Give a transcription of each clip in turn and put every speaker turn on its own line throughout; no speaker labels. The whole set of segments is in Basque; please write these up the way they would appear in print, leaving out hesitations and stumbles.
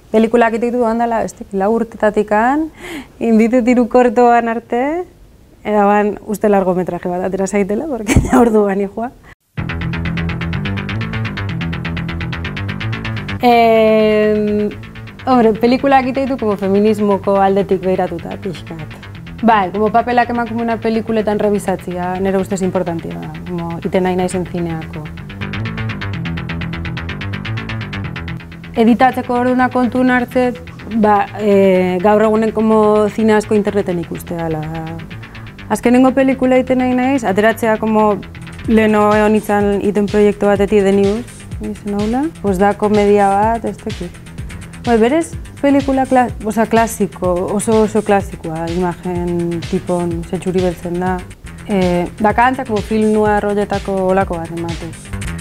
Pelikulak ititu handala, lau urtetatikan, inditut irukortoan arte, edaban uste largometraje bat atera zaitela, porque orduan nioa. Hombre, pelikulak ititu como feminismoko aldetik behiratuta, pixkat. Bai, como papelak emakumena pelikuletan rebizatzia, nire ustez importantia da, como iten nahi naizen zineako. Editatzeko orduna kontun hartzet, gaur egunen como zine asko interneten ikustea. Azkenengo pelikula iten nahi naiz, ateratzea como leheno egon itzan iten proiektu batetik The News, izen haula, da komedia bat, ez tekit. Berez, pelikula klasiko, oso klasikoa, imagen tipon zetxuri beltzen da. Dakantza, como film noir rolletako olako bat emate.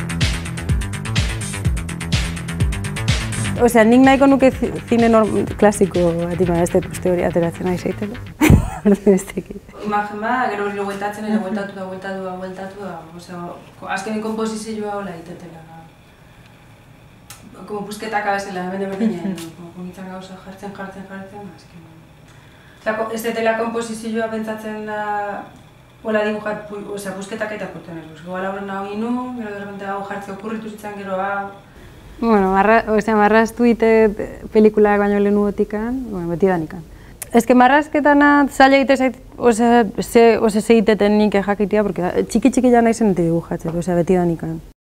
Osea, nik nahiko nuke zine klasiko bat ima ez dut uste hori ateratzen nahi zaitela. Imagen bat, gero hori bueltatzen, bueltatu da. Azkenen komposizioa hola itetela. Como busketak abezela, berdinen, komitzan gauza jartzen, azkenean. Ez detela komposizioa pentsatzen da, hola dibujat, busketak eta puten ez. Gola horren hau inu, gero derbente hau jartze okurritu zitzen, gero hau. Bueno, marraztu itet pelikulak baino lehen ugotikan, beti danikan. Ez que marrazketana zaila egite zait, ze egiteten nik jakitea, porque txiki ja nahi zen dibujatzeko, beti danikan.